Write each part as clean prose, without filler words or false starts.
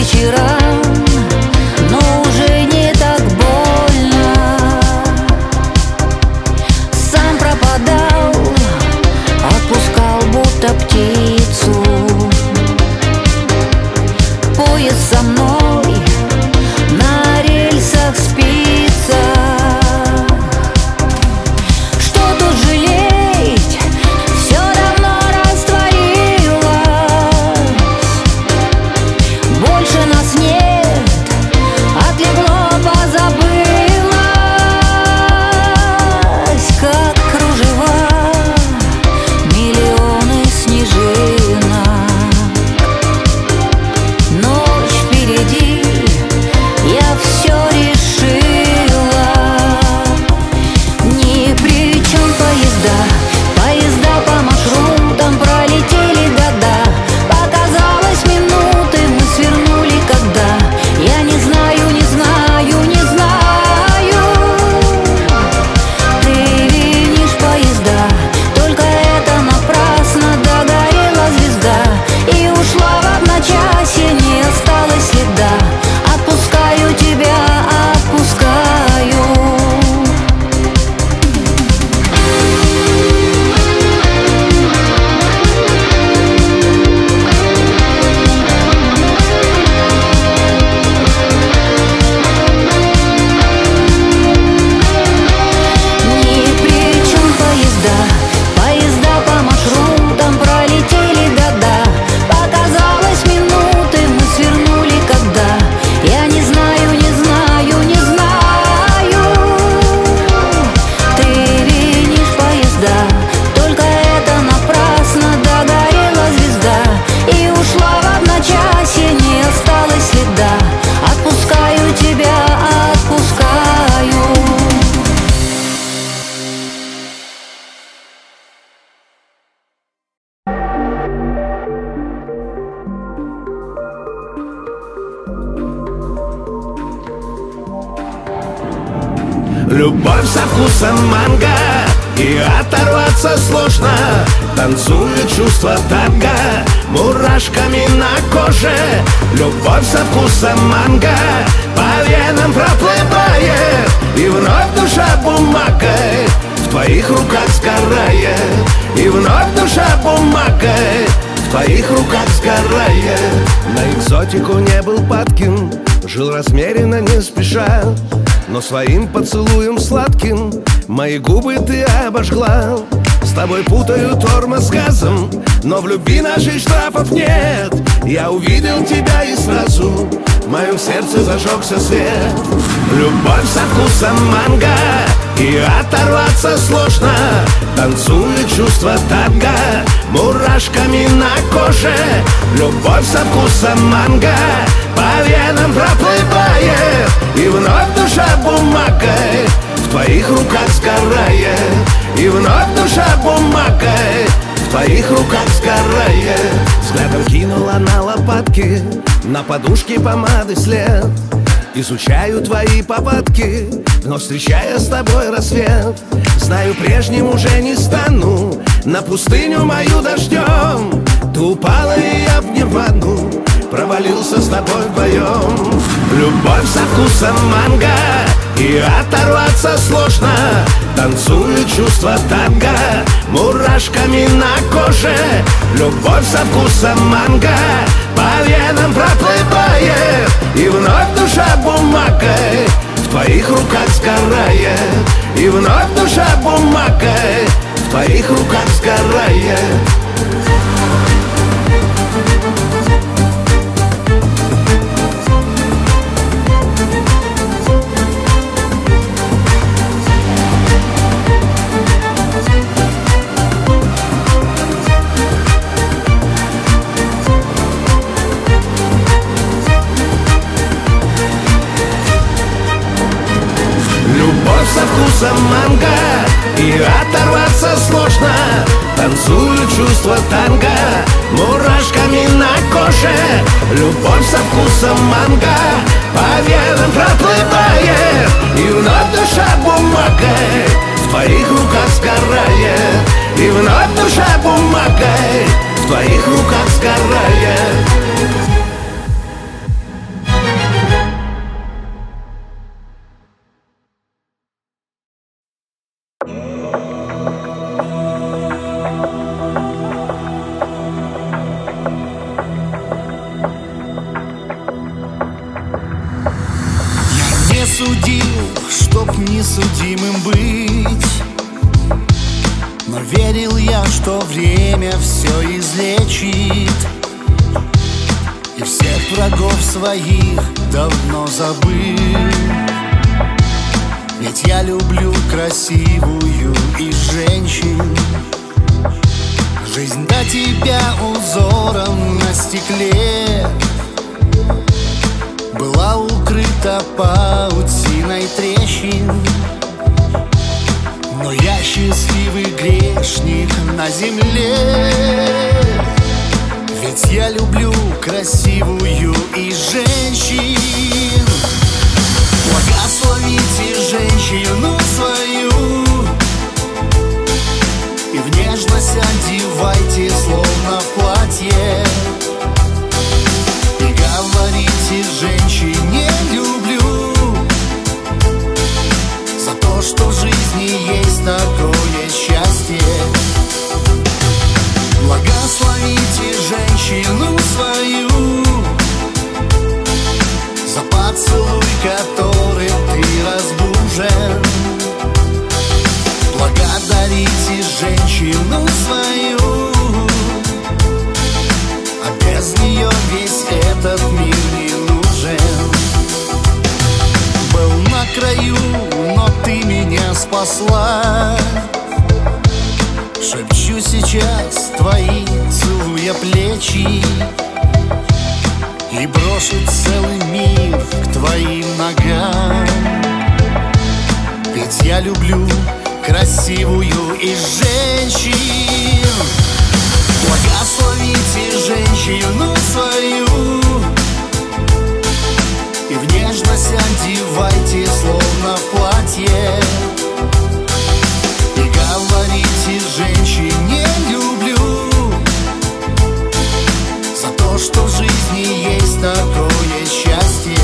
вечерам, но уже не так больно. Сам пропадал, отпускал будто птицу. Поезд со мной на рельсах спится. Что тут жалеть, все давно растворилось. Больше нас нет, отлегло, позабылось. Как кружева, миллионы снежинок. Ночь впереди, я все решила. Ни при чем поезда, поезда по маршрутам пролетели года. Показалось минуты, мы свернули когда. Я не знаю, не знаю, не знаю. Ты винишь поезда, только это напрасно. Догорела звезда и ушла в одночасье, не осталось следа. Отпускаю тебя, отпускаю. Ни при чем поезда, поезда по маршрутам пролетели года. Показалось минуты, мы свернули когда. Я не знаю, не знаю, не знаю. Ты винишь поезда, только это напрасно. Догорела звезда и ушла в одночасье, не осталось следа. Отпускаю тебя, отпускаю. Любовь со вкусом манго, и оторваться сложно. Танцует чувство танго мурашками на коже. Любовь со вкусом манго по венам проплывает, и вновь душа бумагой в твоих руках сгорает. И вновь душа бумагой в твоих руках сгорает. На экзотику не был падким, жил размеренно, не спеша. Но своим поцелуем сладким мои губы ты обожгла. С тобой путаю тормоз с газом, но в любви нашей штрафов нет. Я увидел тебя и сразу в моем сердце зажегся свет. Любовь со вкусом манго, и оторваться сложно. Танцует чувство танго мурашками на коже. Любовь со вкусом манго по венам проплывает, и вновь душа бумагой в твоих руках сгорает. И вновь душа бумагой в твоих руках сгорает. Взглядом кинула на лопатки, на подушке помады след. Изучаю твои повадки, но встречая с тобой рассвет. Знаю, прежним уже не стану, на пустыню мою дождем. Ты упала, и я в нирвану провалился с тобой вдвоем. Любовь со вкусом манго, и оторваться сложно. Танцует чувство танго мурашками на коже. Любовь со вкусом манго по венам проплывает, и вновь душа бумагой в твоих руках сгорает. И вновь душа бумагой в твоих руках сгорает. Любовь со вкусом манго, и оторваться сложно. Танцуют чувства танго мурашками на коже. Любовь со вкусом манго по венам проплывает, и вновь душа бумагой в твоих руках сгорает. И вновь душа бумагой в твоих руках сгорает. судил, чтоб несудимым быть, но верил я, что время все излечит, и всех врагов своих давно забыл. Ведь я люблю красивую и женщин. Жизнь до тебя узором на стекле была укрыта паутиной трещин. Но я счастливый грешник на земле, ведь я люблю красивую и женщин. Благословите женщину свою и в нежность одевайте, словно в платье. И говорите женщине люблю за то, что в жизни есть такое счастье. Благословите женщину свою за поцелуй, которым ты разбужен. Благодарите женщину свою, а без нее весь этот мир не нужен. Был на краю, но ты меня спасла. Шепчу сейчас твои, целуя плечи, и брошу целый мир к твоим ногам. Ведь я люблю красивую и женщин. Благословите женщину свою и в нежность одевайте, словно в платье. И говорите женщине люблю за то, что в жизни есть такое счастье.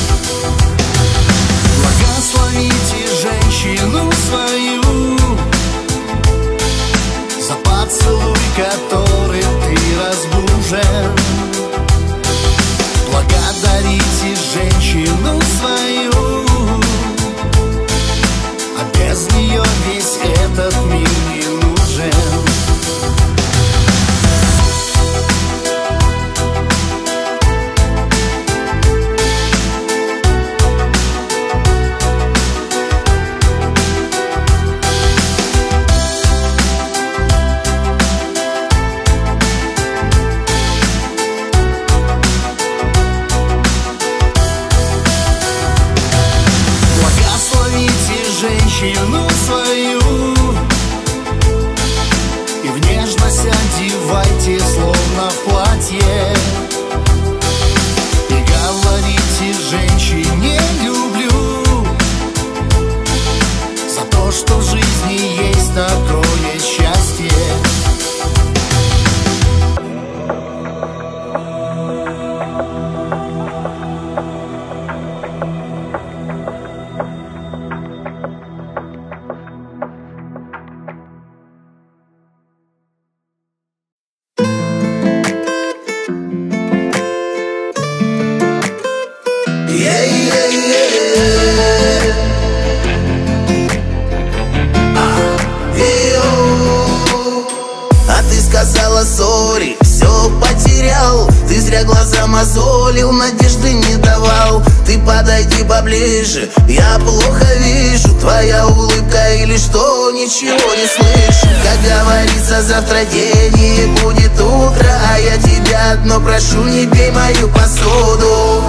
Благословите женщину свою за поцелуй, которым ты разбужен. Благодарите женщину свою, а без нее весь этот мир не нужен. Женщину свою и в нежность одевайте, словно в платье. И говорите женщине люблю за то, что в жизни есть такое счастье. Сори, все потерял. Ты зря глаза мозолил, надежды не давал. Ты подойди поближе, я плохо вижу. Твоя улыбка или что, ничего не слышу. Как говорится, завтра день и будет утро, а я тебя одно прошу, не бей мою посуду.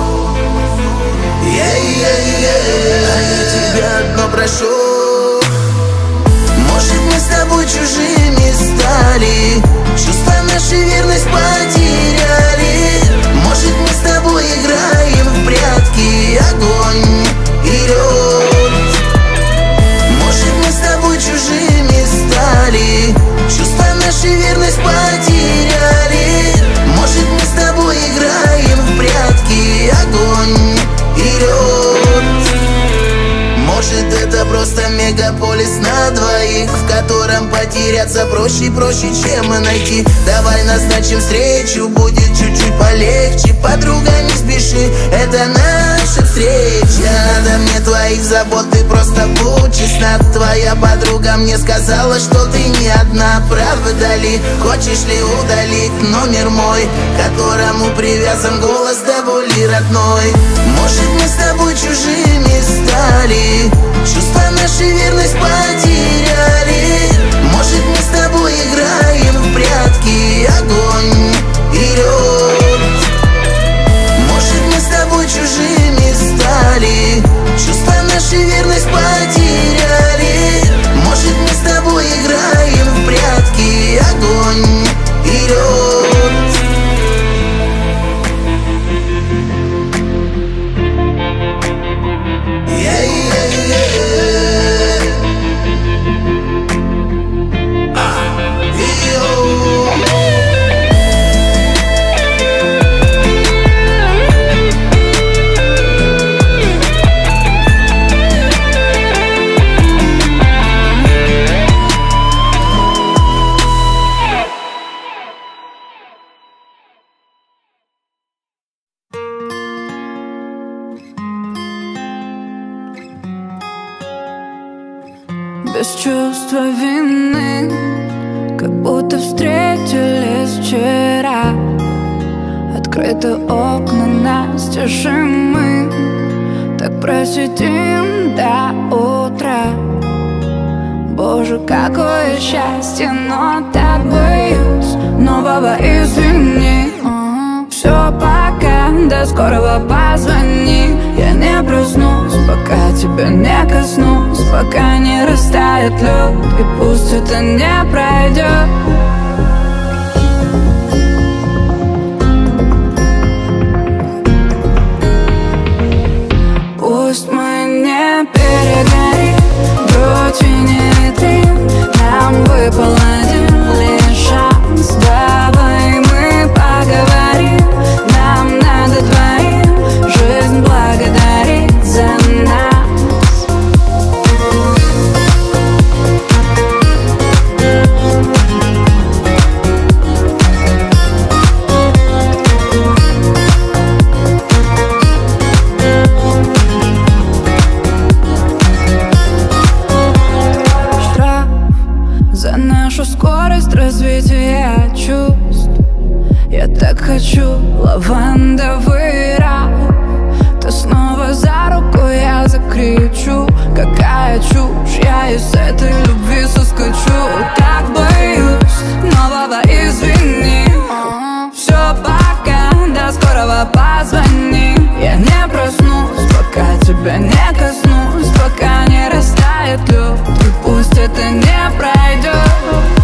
А я тебя одно прошу. Может, мы с тобой чужими стали, чувства наши верность потеряли. Может, мы с тобой играем в прятки, огонь и лед. Может, мы с тобой чужими стали, чувства наши верность потеряли. Может, мы с тобой играем в прятки, огонь и лед. Может, это просто мегаполис на двоих, в котором потеряться проще и проще, чем найти. Давай назначим встречу, будет чуть-чуть полегче. Подруга, не спеши, это наша встреча. Надо мне твоя никаких забот, ты просто будь честна. Твоя подруга мне сказала, что ты не одна. Правда ли, хочешь ли удалить номер мой, которому привязан голос до боли родной? Может, мы с тобой чужими стали, чувства наши верность потеряли. Может, мы с тобой играем в прятки, огонь и лед. Может, мы с тобой чужими стали, чувства наши верность потеряли. Может, мы с тобой играем в прятки, огонь и лед. Без чувства вины, как будто встретились вчера. Открыты окна настежь, и мы так просидим до утра. Боже, какое счастье, но так боюсь нового извини. Все, пока, до скорого позвони. Я не проснусь, пока тебя не коснусь, пока не растает лед, и пусть это не пройдет. Пусть мы не перегорим, грудь и не ветрим. Нам выпал один лишь шанс, давай мы поговорим. Нам надо двоим жизнь благодарить за нас. Штраф за нашу скорость развития чувств. Я так хочу лавандовый рай. Ты снова за руку, я закричу. Какая чушь, я из этой любви соскочу. Так боюсь нового извини. Все, пока, до скорого позвони. Я не проснусь, пока тебя не коснусь, пока не растает лед, и пусть это не пройдет.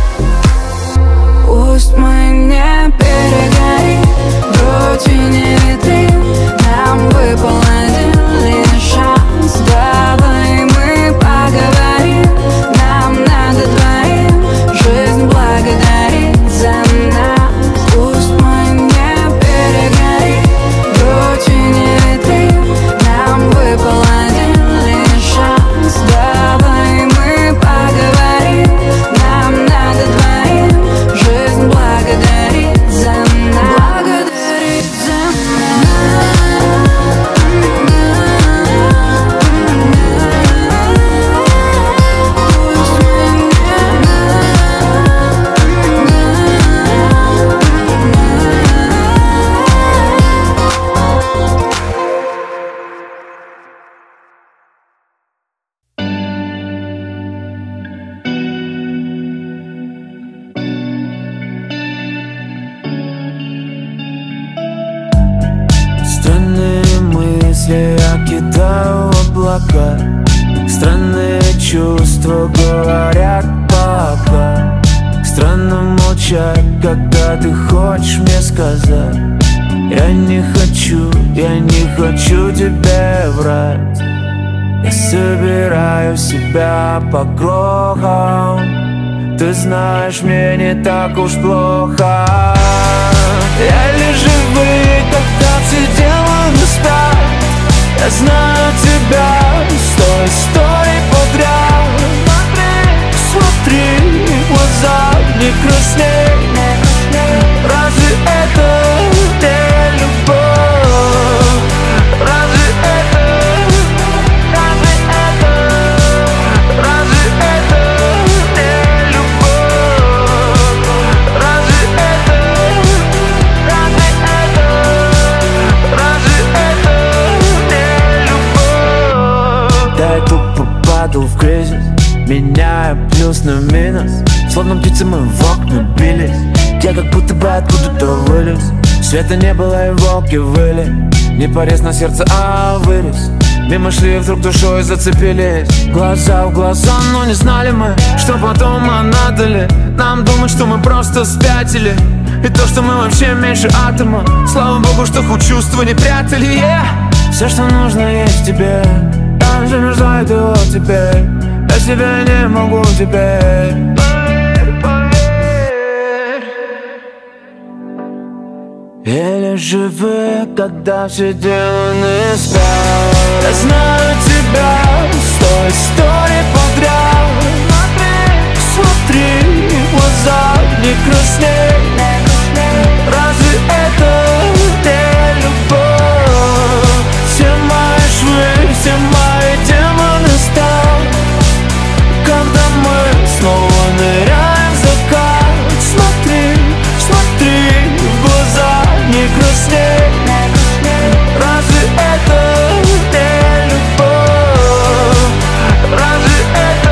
Пусть мы не перегорим, грудь и не ветрим. Нам выпал один лишь шанс, давай мы поговорим. Нам надо двоим жизнь благодарить за нас. Пусть мы не перегорим, грудь и не ветрим. Нам выпал один лишь шанс, давай мы поговорим. Нам надо двоим жизнь благодарить за нас. Благодарить за нас. Пусть мы не Странные мысли я кидаю в облака. Странные чувства говорят пока. Странно молчать, когда ты хочешь мне сказать. Я не хочу тебе врать. Я собираю себя по крохам. Ты знаешь, мне не так уж плохо. Я лишь живый, когда все дело места. Я знаю тебя 100 историй подряд. Смотри, глаза не красней. Разве это не любовь? Разве это цикл в кризис, меняя плюс на минус. Словно птицы мы в окна бились. Я как будто бы откуда-то вылез. Света не было и волки выли. Не порез на сердце, а вырез. Мимо шли, вдруг душой зацепились. Глаза в глаза, но не знали мы, что потом, а надо ли нам думать, что мы просто спятили. И то, что мы вообще меньше атома. Слава богу, что хоть чувства не прятали, Все, что нужно, есть в тебе. Я же нуждаюсь его теперь. Я себя не могу теперь. Еле живы, когда все демоны спят. Я знаю тебя, 100 историй подряд. Смотри, в глаза не красней. Разве это не любовь? Все мои швы, все мои демоны стал. Когда мы снова ныряем в закат. Смотри, смотри, в глаза не красней. Разве это не любовь? Разве это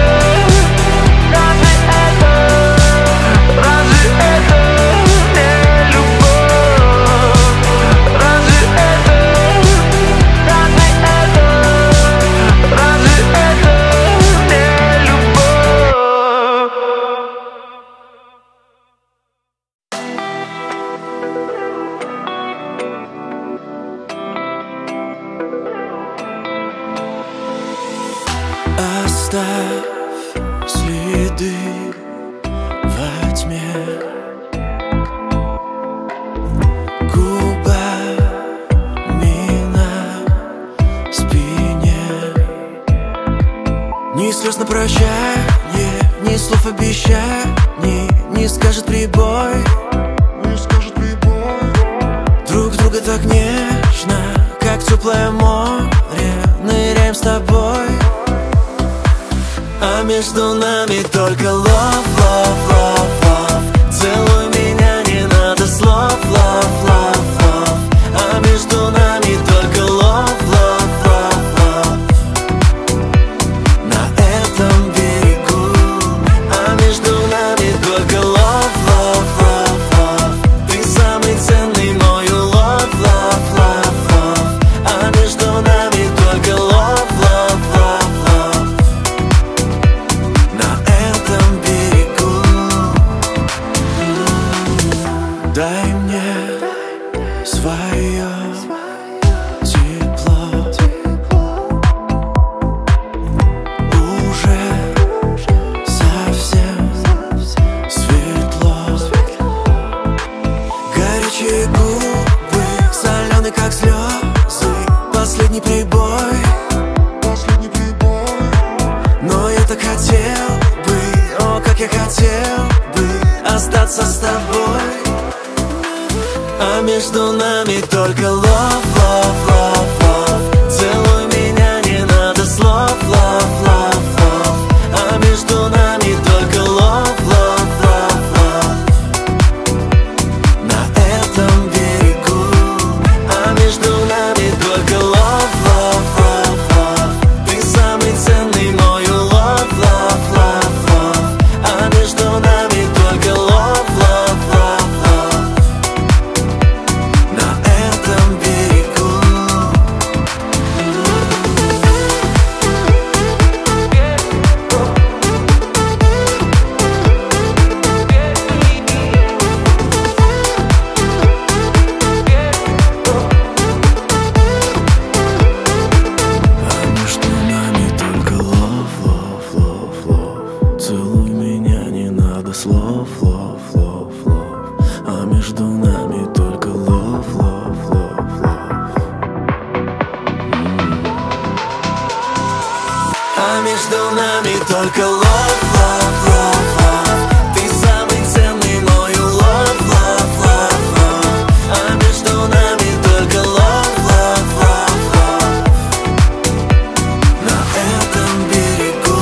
не любовь? Разве это не любовь? Оставь следы во тьме, губами на спине. Ни слез на прощание, ни слов обещаний, не скажет прибой. Друг друга так нежно, как теплое море, ныряем с тобой. А между нами только love, love, love, love. Целуй меня, не надо слов, love, love, love. А между нами только love, love, love, love. На этом берегу. А между нами только love, love, love, love. Ты самый ценный мой love, love, love, love. А между нами только love, love, love, love. На этом берегу. Дай мне свое тепло. Уже совсем светло. Горячие губы, соленые как слезы. Последний прибой. Но я так хотел бы, о, как я хотел бы остаться с тобой. А между нами только love, love, love, love. Целуй меня, не надо слов, love, love, love. А между нами только love, love, love, love. На этом берегу. А между нами только love, love, love, love. Ты самый ценный мой love, love, love, love. А между нами только love, love, love, love. На этом берегу. А между нами только love, love, love, love. Целуй меня, не надо слов, love, love, love. А между нами только love, love, love, love. А между нами только love, love, love, love. Ты самый ценный мой love, love, love, love. А между нами только love, love, love, love. На этом берегу.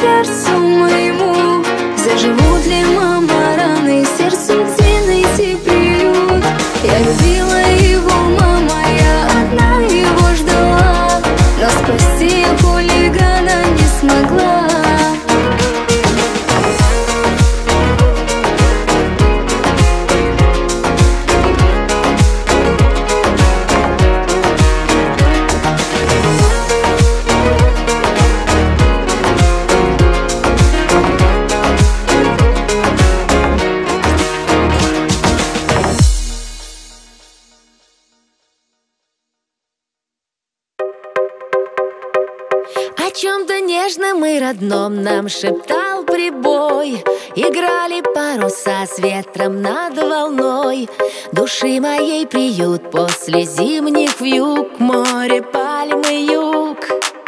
сердцу моему. Заживут ли, мама, раны, сердцу где найти приют? Я любила его, мама, я одна его ждала, но спасти хулигана не смогла. О чем-то нежном и родном нам шептал прибой. Играли паруса с ветром над волной. Души моей приют после зимних вьюг. Море, пальмы, юг.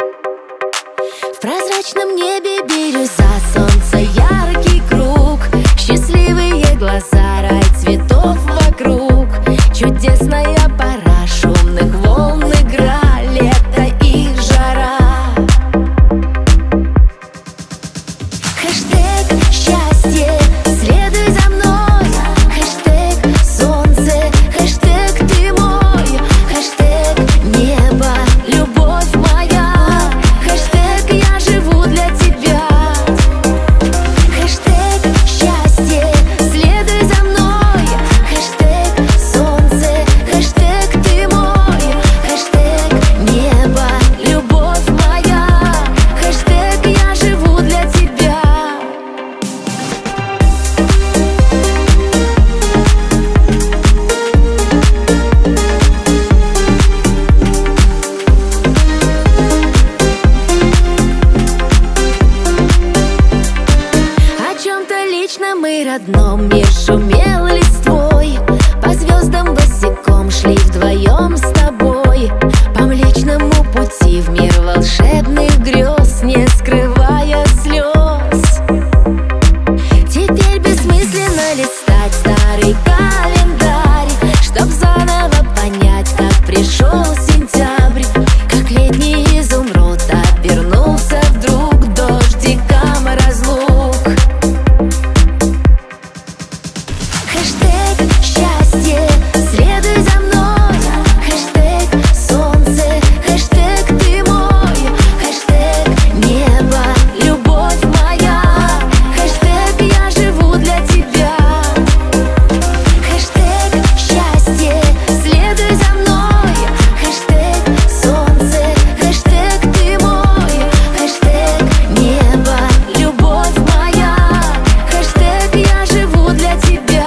В прозрачном небе бирюза, солнца яркий круг. Счастливые глаза, рай цветов вокруг. Чудесная пора шумных волн, игра, лето и жара. Хэштег счастье, следуй за мной. Хэштег солнце, хэштег ты мой. Хэштег небо, любовь моя. Хэштег я живу для тебя. Хэштег счастье, следуй за мной. Хэштег солнце, хэштег ты мой. Хэштег небо, любовь моя. Хэштег я живу для тебя. О чем-то личном и родном мир шумел листвой. По звездам босиком шли вдвоем с тобой. По Млечному пути в мир волшебных грез, не скрывая слез. Теперь бессмысленно листать старый календарь, чтоб заново понять, как пришел сентябрь. Как летний изумруд обернулся вдруг дождиком разлук. Хэштег счастье, следуй за мной. Хэштег солнце, хэштег ты мой. Хэштег небо, любовь моя. Хэштег я живу для тебя. Хэштег счастье, следуй за мной. Хэштег солнце, хэштег ты мой. Хэштег небо, любовь моя. Хэштег я живу для тебя.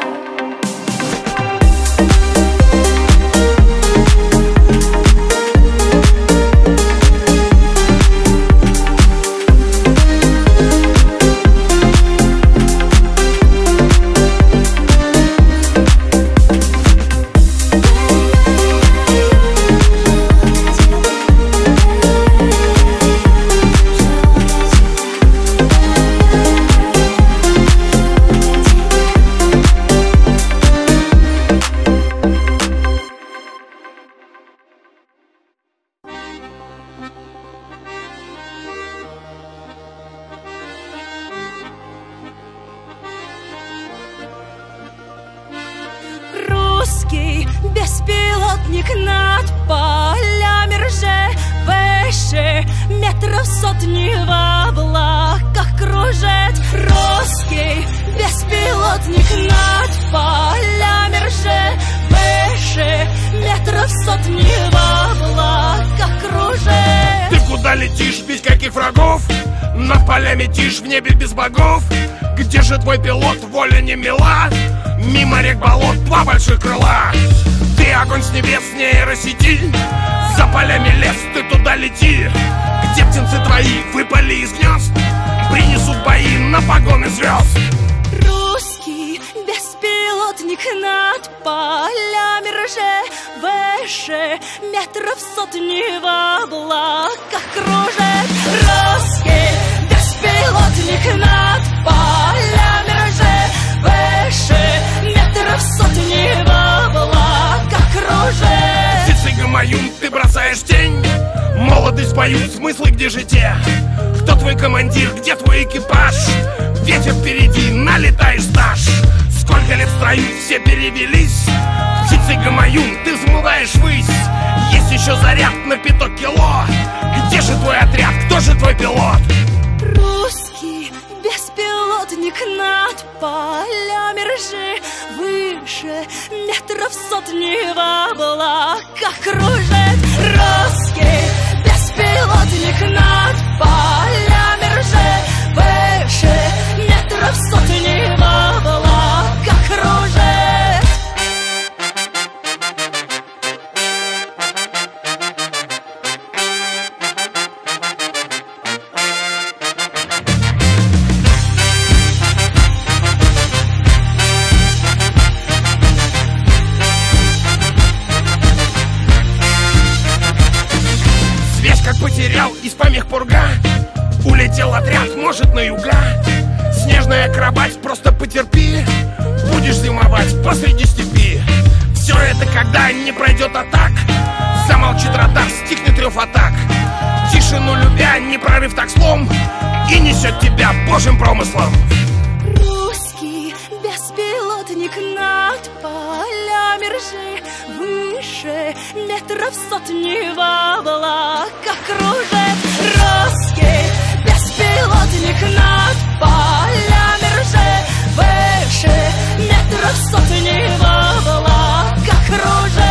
Русский беспилотник над полями рже, выше метров сотни в облаках кружит. Русский беспилотник над полями рже, выше метров сотни в облаках кружит. Ты куда летишь, без каких врагов? Над полями тишь, в небе без богов. Где же твой пилот, воля не мила? Мимо рек болот, два больших крыла. Ты огонь с небес, нейросети. За полями лес, ты туда лети. Где птенцы твои выпали из гнезд? Принесут бои на погоны звезд. Русский беспилотник над полями рже, выше метров сотни в облаках кружит. Русский беспилотник над полями рже, выше метров сотни в облаках кружит. Птицы гамаюн, ты бросаешь тень. Молодость боюсь, смыслы, где же те? Кто твой командир, где твой экипаж? Ветер впереди, налетаешь стаж. Сколько лет в строю, все перевелись. Птицей гамаюн, ты взмываешь ввысь. Есть еще заряд на 500 кило. Где же твой отряд, кто же твой пилот? Русский беспилотник над полями ржи, выше метров сотни в облаках кружит. Русский беспилотник над полями ржи, выше метров сотни в облаках кружит. Потерял из помех пурга. Улетел отряд, может, на юга. Снежная акробать, просто потерпи. Будешь зимовать посреди степи. Все это когда не пройдет атак. Замолчит радар, стихнет рев атак. Тишину любя, не прорыв так слом. И несет тебя божьим промыслом. Русский беспилотник над полями ржи, выше метров сотни в облаках кружит. Русский беспилотник над полями ржи, выше метров сотни в облаках кружит.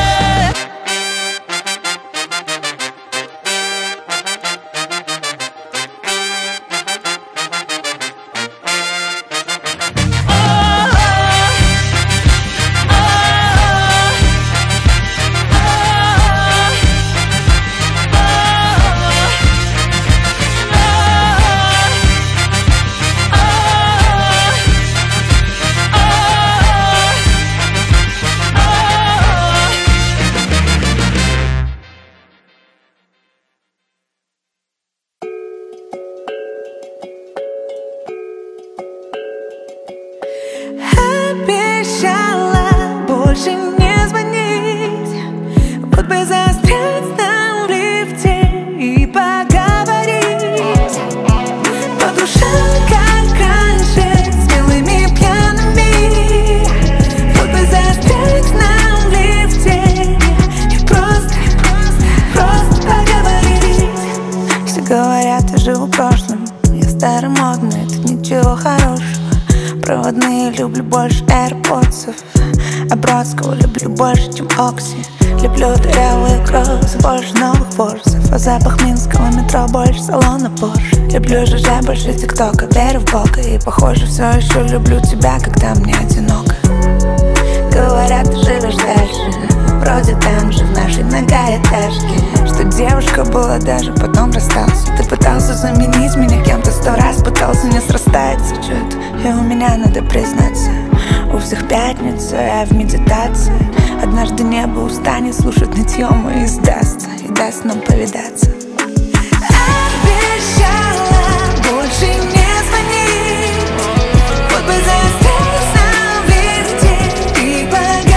Люблю больше AirPods'ов, а Бродского люблю больше, чем Окси. Люблю дырявые кроссы, больше новых форсов, а запах минского метро больше салона Porsche. Люблю ЖЖ больше ТикТока, верю в Бога, и похоже все еще люблю тебя, когда мне одиноко. Говорят, ты живешь дальше, вроде там же, в нашей многоэтажке. Что девушка была даже, потом расстался. Ты пытался заменить меня кем-то 100 раз, пытался, не срастается что-то. И у меня, надо признаться, у всех пятница, я в медитации. Однажды небо устанет слушать нытье мое и сдастся, и даст нам повидаться. Обещала больше не звонить, вот бы заставить нам везде и поговорить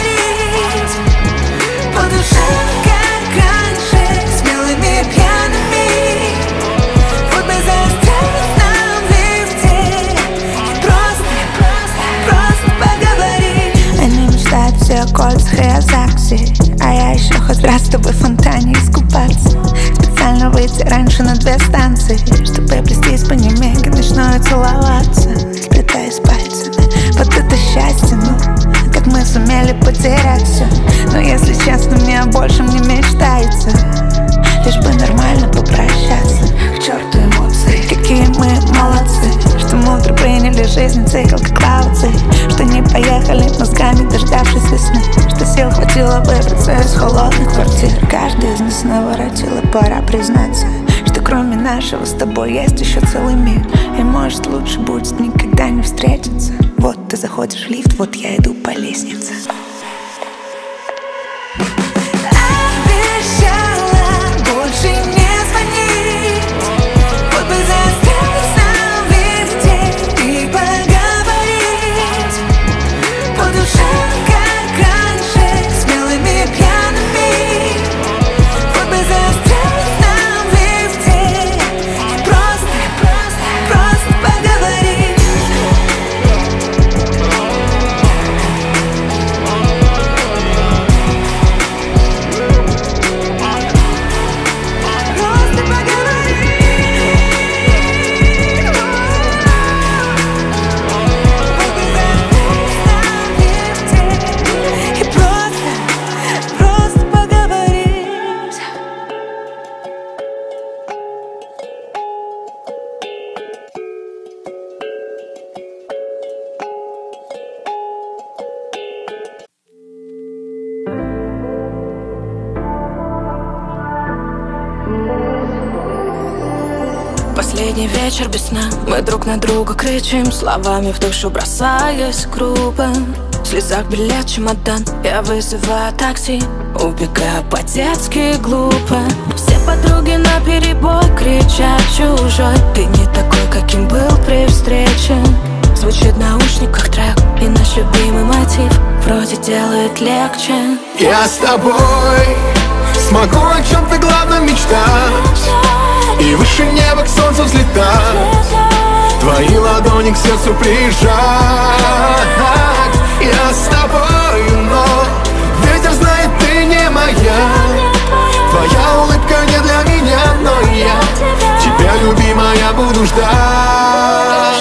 по душам, как раньше, смелыми пьяными. Вот бы заставить нам везде и просто поговорить. Они мечтают все о кольцах и о ЗАГСе, а я еще хоть раз с тобой в фонтане искупаться. Специально выйти раньше на 2 станции, чтобы плестись по немеге ночной целоваться, сплетаясь пальцами. Вот это счастье, ну, как мы сумели потерять все. Но если честно, мне больше не мечтается, лишь бы нормально попрощаться. К черту эмоции, какие мы молодцы, что мудро приняли жизнь цикл как лавцы, что не поехали мозгами, дождавшись весны, что сил хватило выбраться из холодных квартир. Каждый из нас наворотил, и пора признаться, что кроме нашего с тобой есть еще целый мир. И может лучше будет никогда не встретиться. Вот ты заходишь в лифт, вот я иду по лестнице. Больше не звони, вот бы заставить нам везде и поговорить по душам, как раньше, смелыми пьяными. Вот бы заставить нам везде Последний вечер без сна. Мы друг на друга кричим, словами в душу бросаясь грубо. В слезах билет, чемодан, я вызываю такси, убегаю по-детски глупо. Все подруги наперебой кричат чужой. Ты не такой, каким был при встрече. Звучит в наушниках трек, и наш любимый мотив вроде делает легче. Я с тобой смогу о чем-то главном мечтать и выше неба к солнцу взлетать, твои ладони к сердцу прижать. Я с тобой, но ветер знает, ты не моя. Твоя улыбка не для меня, но я тебя, любимая, буду ждать.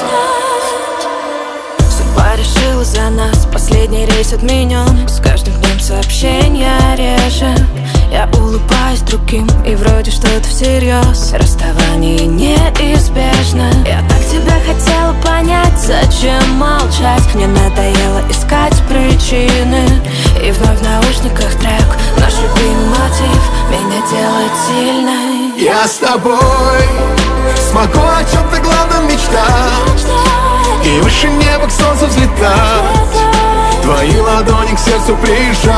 Судьба решила за нас, последний рейс отменен. С каждым днем сообщения реже. Я улыбаюсь другим, и вроде что-то всерьез. Расставание неизбежно. Я так тебя хотела понять, зачем молчать? Мне надоело искать причины. И вновь в наушниках трек, наш любимый мотив меня делает сильной. Я с тобой смогу о чем-то главном мечтать и выше неба к солнцу взлетать, твои ладони к сердцу прижать.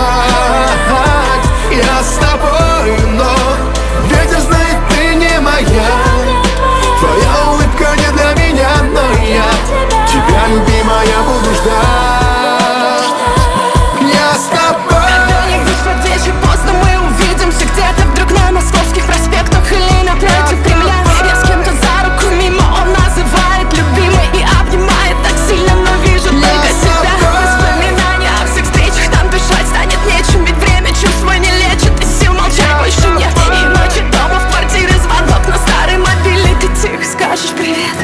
Я с тобой, но ветер знает, ты не моя. Твоя улыбка не для меня, но я тебя, любимая, буду ждать. Я с тобой. Когда-нибудь под вечер поздно мы увидимся где-то вдруг на московских проспектах или напротив Кремля. Я с кем-то за руку мимо, он называет любимой и обнимает так сильно, но вижу только себя. Воспоминания о всех встречах, там дышать станет нечем, ведь время чувства не лечит, и сил молчать больше нет. И ночи дома в квартире звонок на старый мобильный, ты тихо скажешь привет.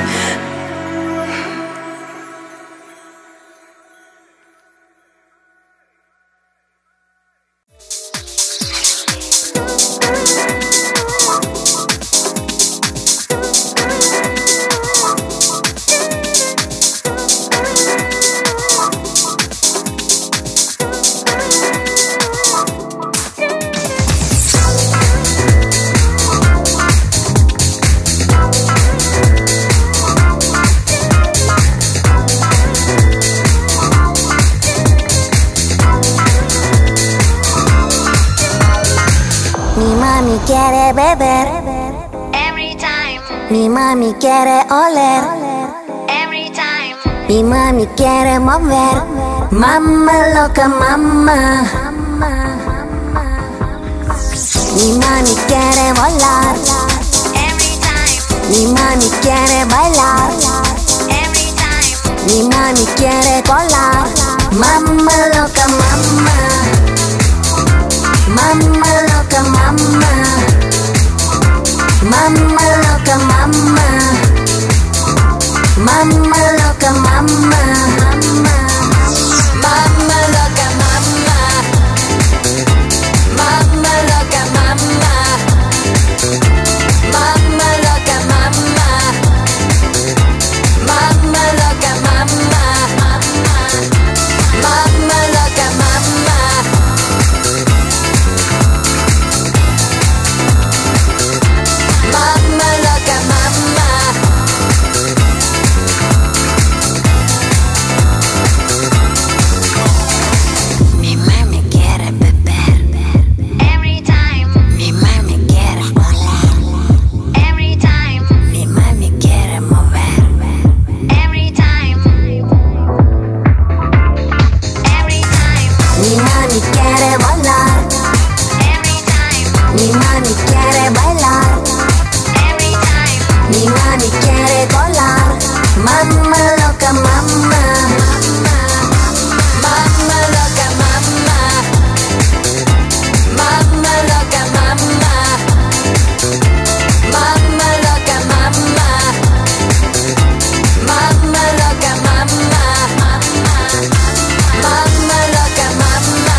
Mi mami quiere beber, Every time, mi mami quiere oler, every time. mi mami quiere mover. Mamá loca, mamá. Mi mami quiere volar, Every time, mi mami quiere bailar, every time. mi mami quiere colar. Mamá loca, mamá. Mamá loca, mamá. Mamá loca, mamá. Mamá loca, mamá. Mamá loca, mamá. Mamá loca, mamá. Mamá loca, mamá. Mamá loca, mamá. Mamá loca, mamá. Mamá loca, mamá. Mi mami quiere beber, Every time, mi mami quiere volar, every time, mi mami quiere mover. every time. Every time, Mi mami quiere volar, every time, mi mami quiere bailar, every time. mi mami quiere colar. Mamá loca, mamá. Mamá loca, mamá. Mamá loca, mamá. Mamá loca, mamá. Mamá loca, mamá. Mamá loca, mamá.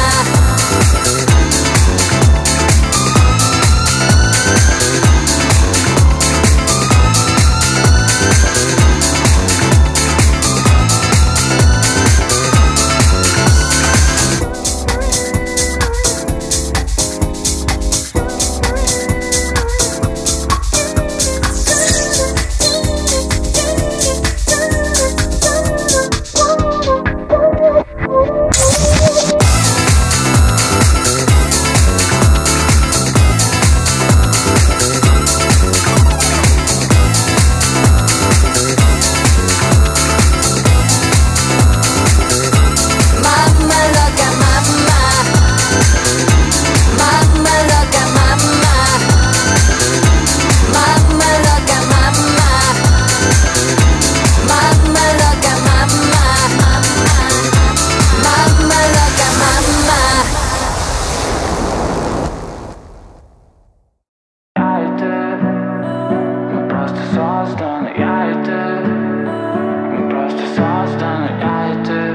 созданы, я и ты. Мы просто созданы, я и ты.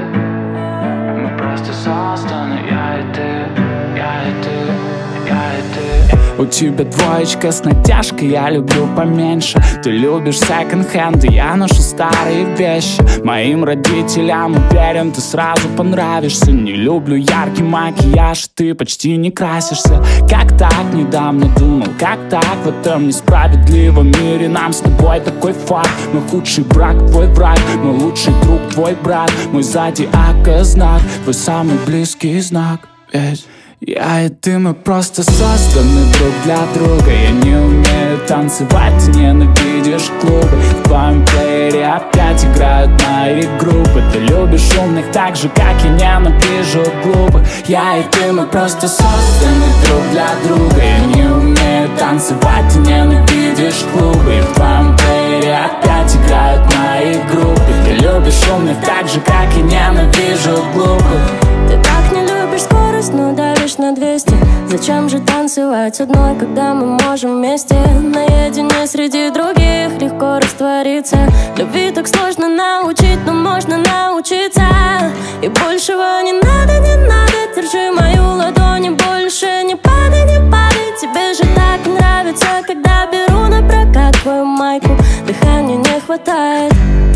Мы просто созданы, я и ты. Я и ты, я и ты. У тебя двоечка с натяжкой, я люблю поменьше. Ты любишь секонд-хенд, и я ношу старые вещи. Моим родителям уверен, ты сразу понравишься. Не люблю яркий макияж, ты почти не красишься. Как так, недавно думал, как так в этом несправедливом мире нам с тобой такой факт. Мой худший брак, твой враг, мой лучший друг, твой брат. Мой зодиака знак, твой самый близкий знак. Ведь я и ты, мы просто созданы друг для друга. Я не умею танцевать, ты ненавидишь клубы. В твоем плеере опять играют мои группы. Ты любишь умных так же, как я ненавижу глупых. Я и ты, мы просто созданы друг для друга. Я не умею танцевать, ты ненавидишь клубы. И в твоем плеере опять играют мои группы. Ты любишь умных так же, как я ненавижу глупых. Ты так не любишь скорость, но давишь на 200. Зачем же танцевать одной, когда мы можем вместе? Наедине среди других легко раствориться. Любви так сложно научить, но можно научиться. И большего не надо, не надо. Держи мою ладонь и больше не падай, не падай. Тебе же так нравится, когда беру на прокат твою майку. Дыхания не хватает.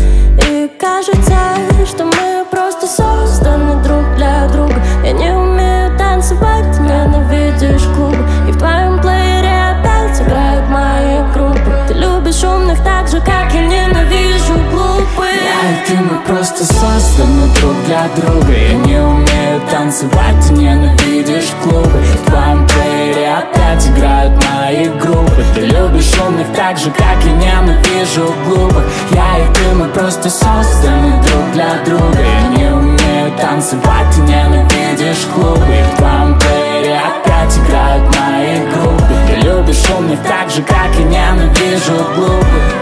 И кажется, что мы просто созданы друг для друга. Я не умею танцевать, ты ненавидишь клубы. И в твоем плеере опять играют мои группы. Ты любишь умных так же, как я ненавижу глупых. Я и ты, мы просто созданы друг для друга. Я не умею танцевать, ты ненавидишь клубы. И в твоем плеере опять играют мои группы. Ты любишь умных так же, как я ненавижу глупых. Я и ты, мы просто созданы друг для друга. Я не умею танцевать, ты ненавидишь клубы. И в твоем плеере опять играют мои группы. Ты любишь умных так же, как я ненавижу глупых.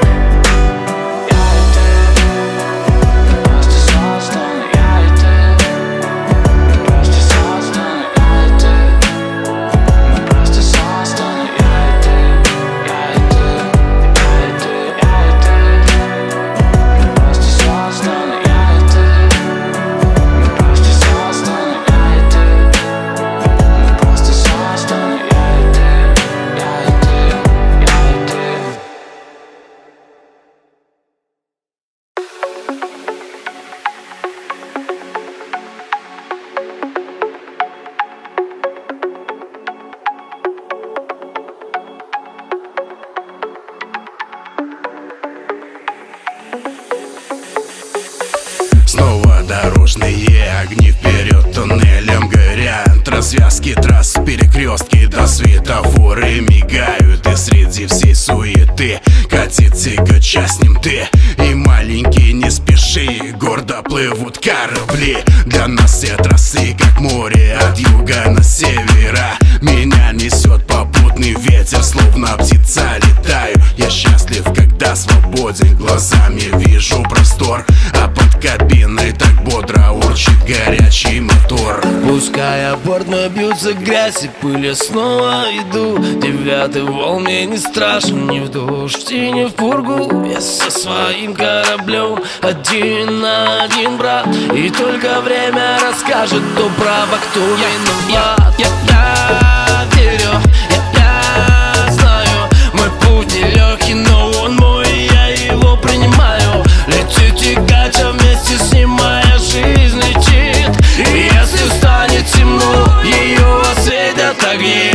Дорожные огни вперед туннелем горят. Развязки трасс, перекрестки до светофоры мигают. И среди всей суеты катит тягача, с ним ты. И маленький, не спеши, гордо плывут корабли. Для нас все трассы как море от юга на севера. Меня несет попутный ветер, словно птица летаю. Я счастлив, когда свободен, глазами вижу простор. А под кабиной так бодро урчит горячий мотор. Пускай о борт мой бьются грязь и пыль, я снова иду. 9-й вол мне не страшен, ни в дождь и ни в пургу. Я со своим кораблем один на один, брат. И только время расскажет, кто прав, а кто виноват. Я верю, я знаю, мой путь нелегкий, но он мой, и я его принимаю. Летит тягач, а вместе с ним моя жизнь летит. И если станет темно, ее осветят огни.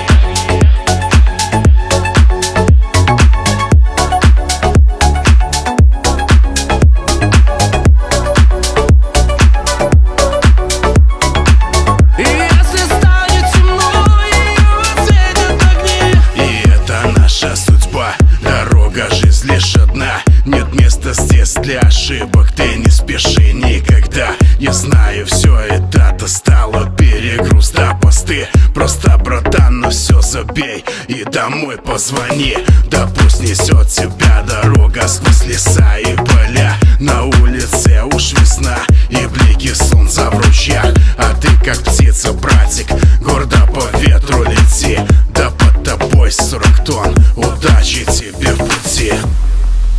Для ошибок ты не спеши никогда. Я знаю, все это достало перегруз до посты. Просто, братан, ну все забей и домой позвони. Да пусть несет тебя дорога сквозь леса и поля. На улице уж весна и блики солнца в ручьях. А ты как птица, братик, гордо по ветру лети. Да под тобой 40 тонн, удачи тебе в пути.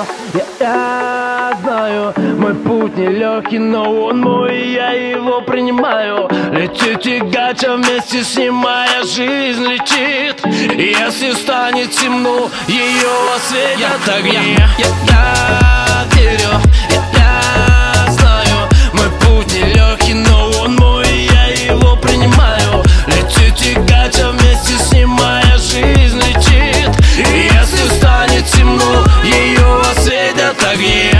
верю, я знаю. Мой путь нелегкий, но он мой, и я его принимаю. Летит тягача, вместе с ним моя жизнь летит. И если станет темно, ее осветят огни. Я верю, я знаю. Мой путь нелегкий, но он мой, и я его принимаю. Летит тягача, вместе с ним моя жизнь летит. И если станет темно, ее осветят огни.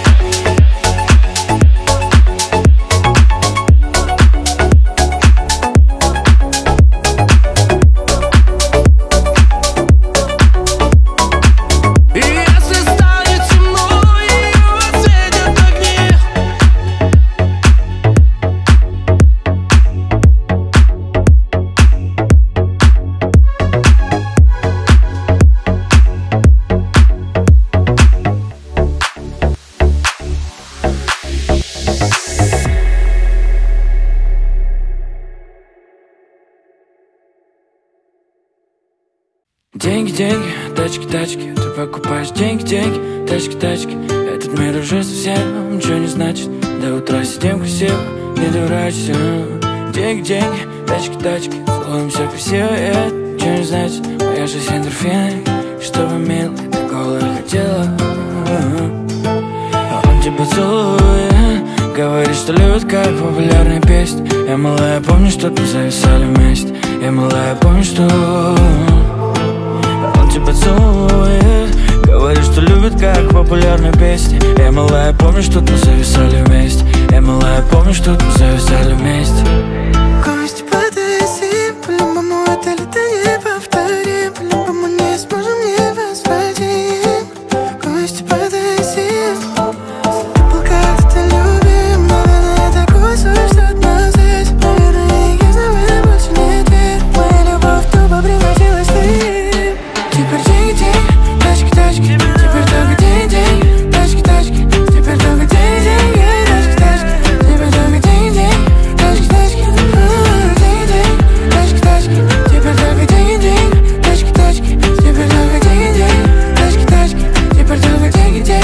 Деньги, деньги, тачки, тачки. Ты покупаешь деньги, деньги, тачки, тачки. Этот мир уже совсем ничего не значит. До утра сидим красиво, не дурачься. Деньги, деньги, тачки, тачки. Словом, все красиво, и это ничего не значит. Моя жизнь эндорфины, чтобы, милый, ты голая хотела. А он тебя целует, говорит, что любит, как популярная песня. Я малая, помню, что мы зависали вместе. Я малая, помню, что он тебя целует, говорит, что любит, как популярная песня. Я малая, помню, что мы зависали вместе. Я малая, помню, что мы зависали вместе. Гости подойди, по-любому это лето не повторим. По-любому не сможем не возвратить. Гости подойди, был когда-то любим. Наверное, такой свой, что от нас здесь. Наверное, я знаю, я больше не дверь. Моя любовь тупо превратилась в дверь. Теперь деньги, тачки, тачки. Теперь только деньги, тачки, тачки. Теперь только деньги, тачки, тачки. Теперь только деньги, тачки, тачки. Деньги, тачки, тачки. Теперь только деньги, тачки, тачки. Теперь только деньги, тачки, тачки. Теперь только деньги.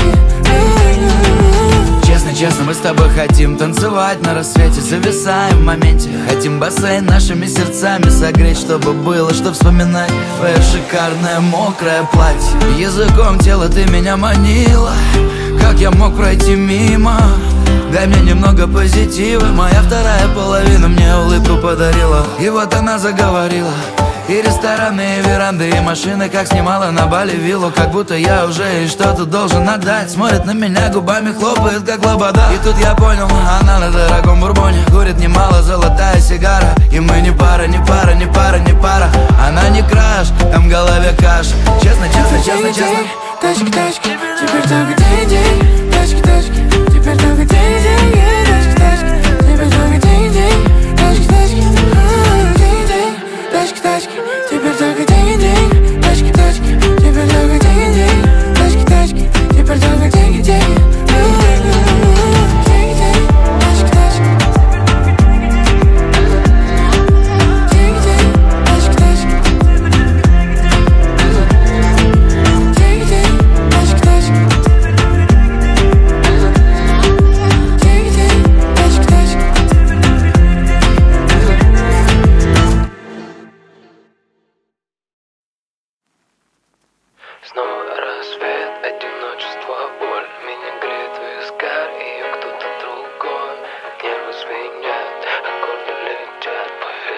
Честно, честно, мы с тобой хотим танцевать на рассвете. Зависаем в моменте, хотим бассейн нашими сердцами согреть. Чтобы было, что вспоминать твое шикарное мокрое платье. Языком тела ты меня манила, как я мог пройти мимо? Дай мне немного позитива. Моя вторая половина мне улыбку подарила. И вот она заговорила. И рестораны, и веранды, и машины, как снимала на Бали виллу. Как будто я уже ей что-то должен отдать. Смотрит на меня, губами хлопает, как лобода. И тут я понял, она на дорогом бурбоне. Курит немало, золотая сигара. И мы не пара, не пара, не пара, не пара. Она не краш, там в голове каша. Честно, честно, честно, честно. Тачки, тачки, теперь только деньги, тачки, тачки. Теперь только деньги, тачки, тачки. Теперь только деньги, тачки, тачки. Деньги, тачки, тачки. Теперь только деньги, тачки, тачки. Теперь только деньги, тачки, тачки. Теперь только деньги, деньги. Снова рассвет, одиночество, боль. Меня греет вискарь, ее кто-то другой. Небо звенят, аккорды летят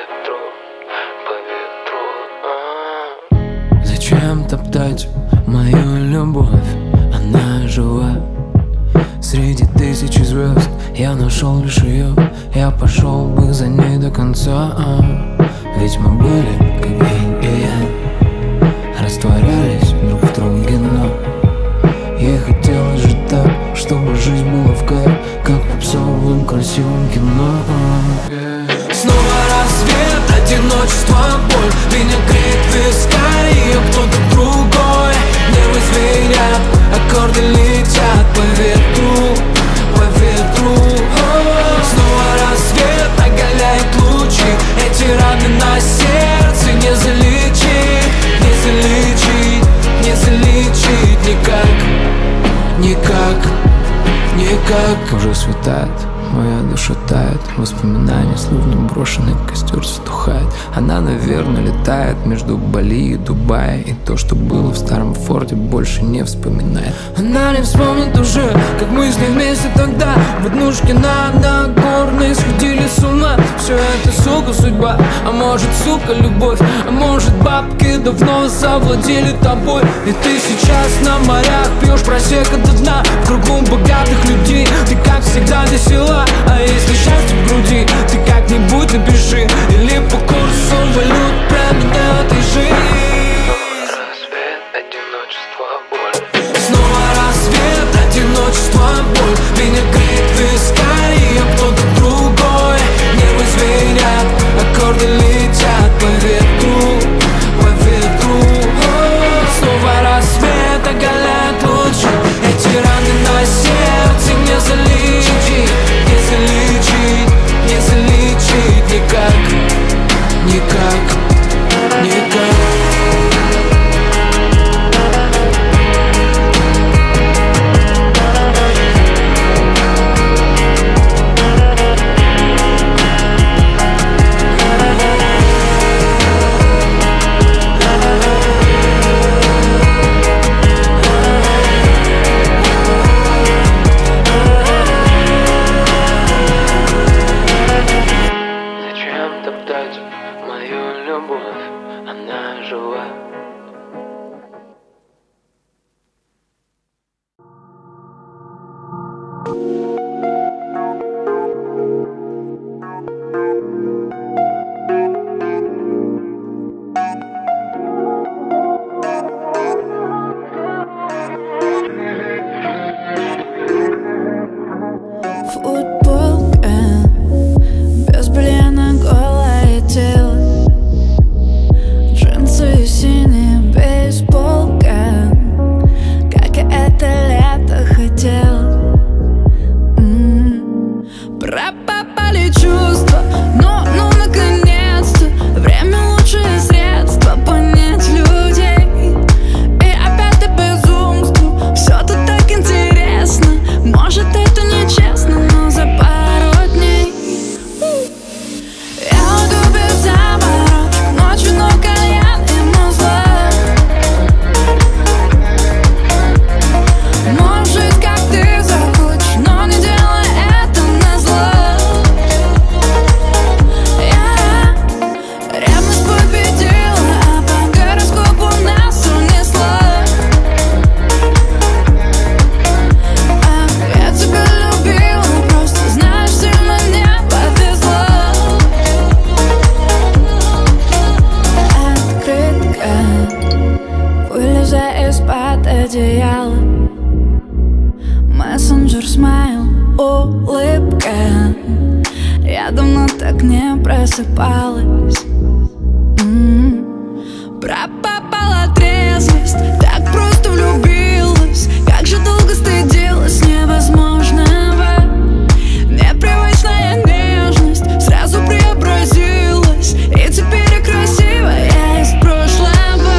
по ветру, по ветру. Зачем топтать мою любовь? Она жива среди тысячи звезд. Я нашел лишь ее, я пошел бы за ней до конца. Ведь мы были, как инь и янь, растворялись друг в друге, но ей хотелось же так, чтобы жизнь была в кайф, как в попсовом красивом кино. Снова рассвет, одиночество, боль. Меня греет вискарь, ее кто-то другой. Небо звенят, аккорды летят по ветру, по ветру. Снова рассвет, оголяет лучи. Эти раны на сердце не залили. тает, моя душа тает, воспоминания, словно брошенный костер, затухает. Она, наверное, летает между Бали и Дубай, и то, что было в старом форте, больше не вспоминает. Она не вспомнит уже, как мы с ней вместе тогда в однушке на Нагорной сходили с ума. Все это, сука, судьба, а может, сука, любовь, а может, бабки давно завладели тобой. И ты сейчас на морях пьешь просека до дна, в кругу богатых людей. Ты, как всегда, весела, а если счастье в груди, ты как-нибудь напиши, или по курсу валют променяй и жизнь. Снова рассвет, одиночество, боль. Меня греет вискарь, я кто-то другой. Небо звенят, аккорды летят по ветру, по ветру. Снова рассвет, оголяет лучи. Эти раны на сердце не залечить, не залечить, не залечить никак, никак, никак. Пропала трезвость, так просто влюбилась. Как же долго стыдилась невозможного. Непривычная нежность сразу преобразилась, и теперь я красивая из прошлого.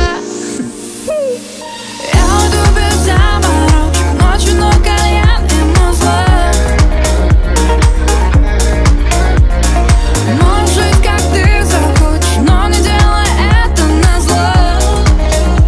Я уйду без заморочек, ночью на кальян и музла. Можешь жить как ты захочешь, но не делай это назло.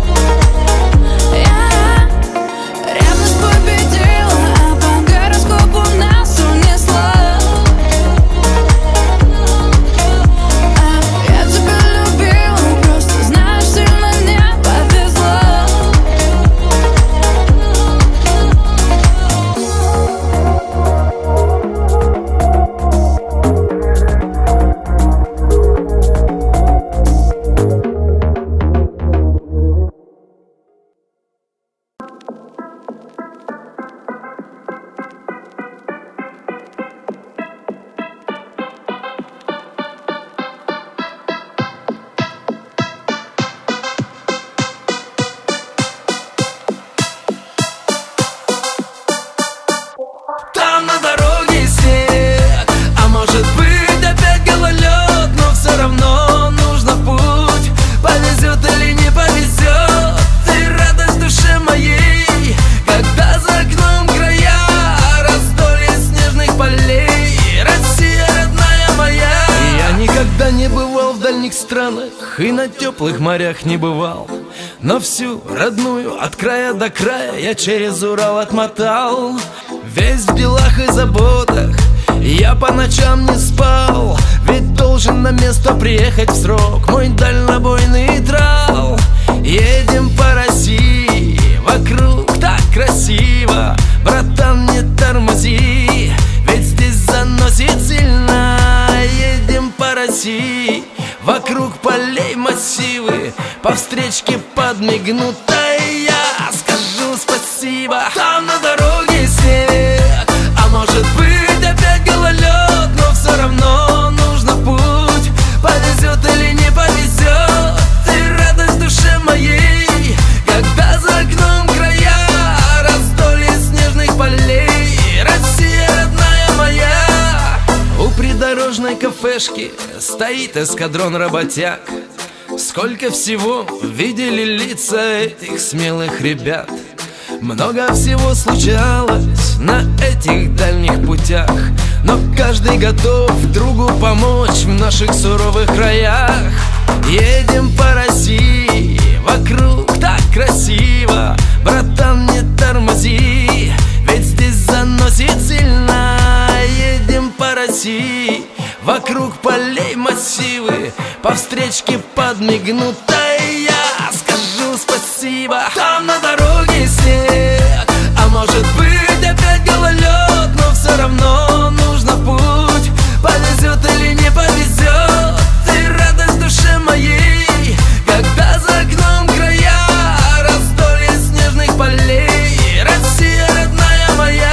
портах и на теплых морях не бывал, но всю родную от края до края я через Урал отмотал. Весь в делах и заботах, я по ночам не спал, ведь должен на место приехать в срок мой дальнобойный трал. Едем по России, вокруг так красиво, братан, не тормози, ведь здесь заносит сильно. Едем по России, вокруг полей массивы, по встречке подмигнутой я скажу спасибо. Там на дороге снег, а может быть опять гололед, но все равно нужно в путь, повезет или не повезет. Ты радость душе моей, когда за окном края, раздолье снежных полей, Россия родная моя. У придорожной кафешки стоит эскадрон работяг. Сколько всего видели лица этих смелых ребят. Много всего случалось на этих дальних путях, но каждый готов другу помочь в наших суровых краях. Едем по России, вокруг так красиво, братан, не тормози, ведь здесь заносит сильно. Едем по России, вокруг полей массивы, по встречке подмигнутой я скажу спасибо. Там на дороге снег, а может быть опять гололед, но все равно нужно в путь, повезет или не повезет. Ты радость душе моей, когда за окном края, раздолье снежных полей, Россия родная моя.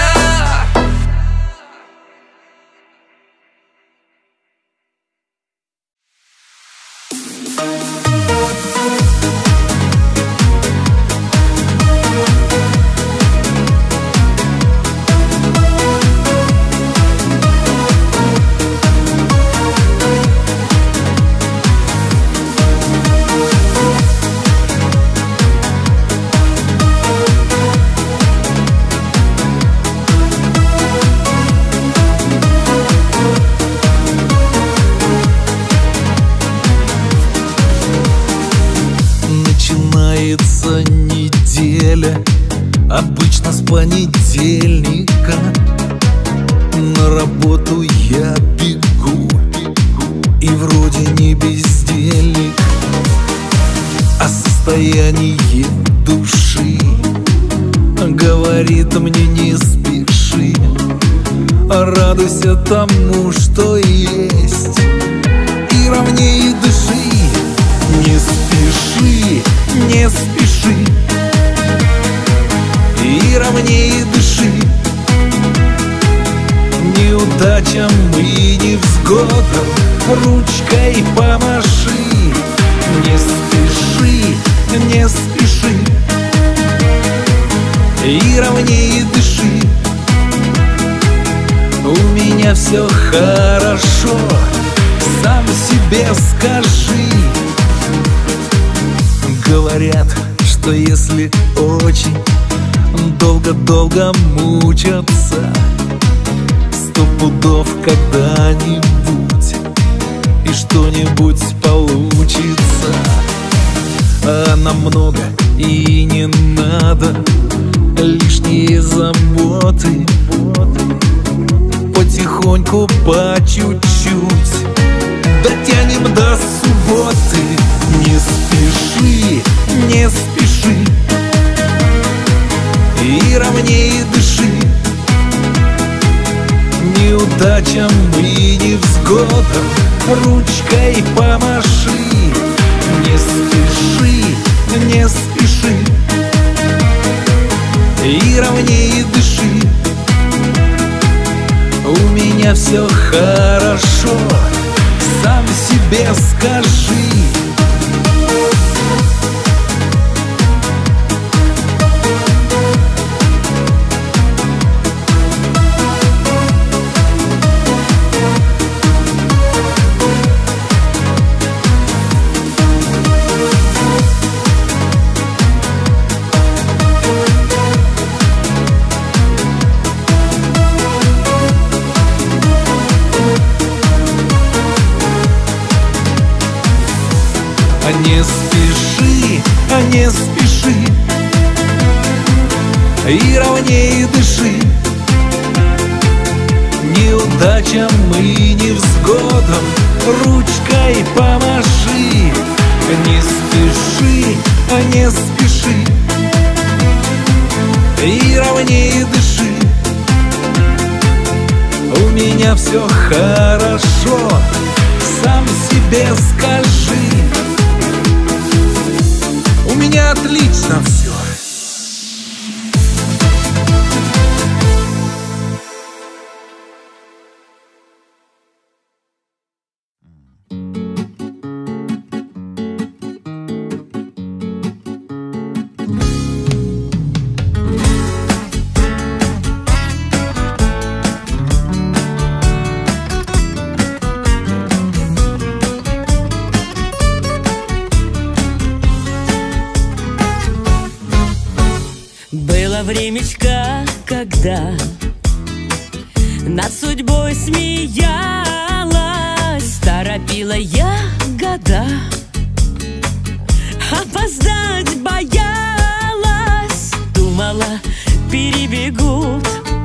Начинается неделя, обычно с понедельника. На работу я бегу, и вроде не бездельник. А состояние души говорит мне: не спеши, радуйся тому, что есть, и ровнее дыши. Не спеши, не спеши, и ровнее дыши. Неудачам и невзгодам ручкой помаши. Не спеши, не спеши, и ровнее дыши. У меня все хорошо, сам себе скажи. Говорят, что если очень долго-долго мучаться, 100 пудов когда-нибудь и что-нибудь получится. А нам много и не надо лишние заботы. Потихоньку, по чуть-чуть дотянем до субботы. Не спеши, не спеши, и ровнее дыши. Неудачам и невзгодам ручкой помаши. Не спеши, не спеши, и ровнее дыши. У меня все хорошо, сам себе скажи. ручкой помаши. Не спеши, не спеши, и ровнее дыши. У меня все хорошо, сам себе скажи. У меня отлично все. Времечко, когда над судьбой смеялась, торопила я года, опоздать боялась, думала, перебегут,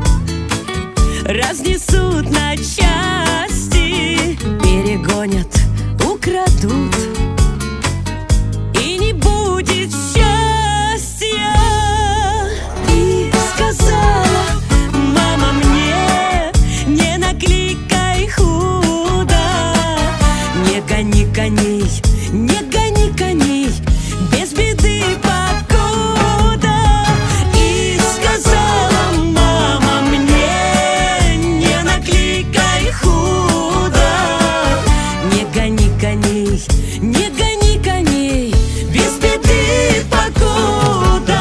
разнесут на части, перегонят, украдут, и не будет счастья. Сказала мама мне, не накликай худо, не гони коней, не гони коней, без беды покуда. И сказала мама мне, не накликай худо, не гони коней, не гони коней, без беды покуда.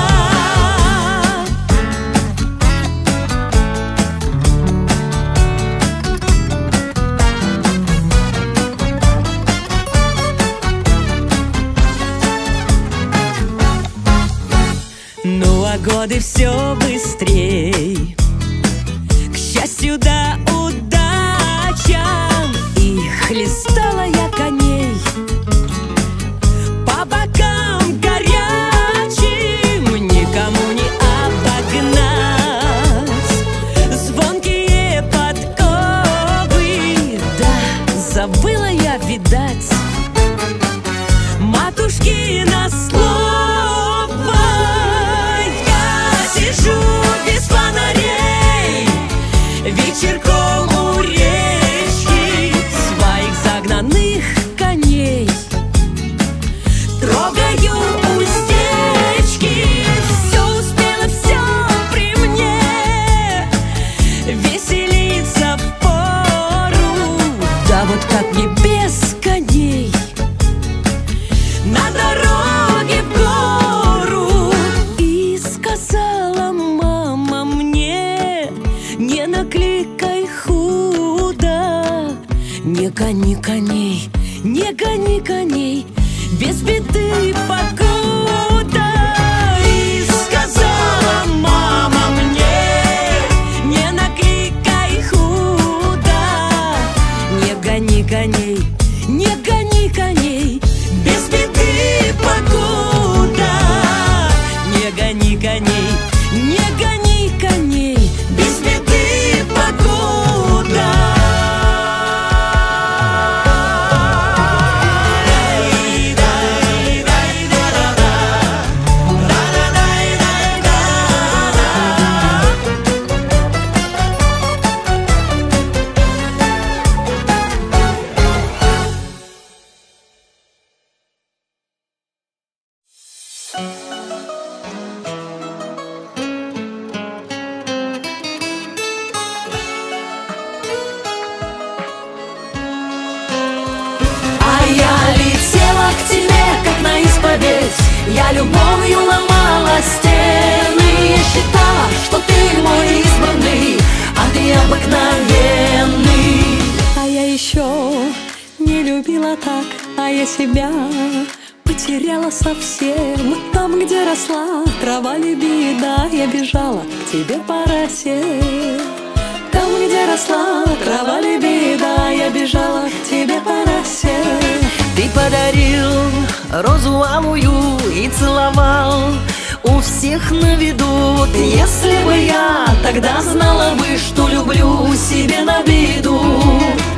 Годы все быстрей, к счастью да удачам, и хлестала я коней по бокам горячим, никому не обогнать звонкие подковы. Да, забыла я, видать, матушкино слово. Сижу без фонарей, вечерком у речки, своих загнанных коней трогаю уздечки. Все успела, все при мне, веселиться впору. Да вот как мне без коней на дороге в гору. И сказала мама мне, не накликай худо, не гони коней, не гони коней, без беды покуда. И сказала мама мне, не накликай худо, не гони коней, не гони коней, без беды покуда. Не гони коней, не гони коней, без беды покуда. Я любовью ломала стены, я считала, что ты мой избранный, а ты обыкновенный. А я еще не любила так, а я себя потеряла совсем. Там, где росла трава лебеда, я бежала к тебе по росе. Там, где росла трава лебеда, я бежала к тебе по росе. Ты подарил розу алую и целовал у всех на виду. Если бы я тогда знала бы, что люблю себе на виду,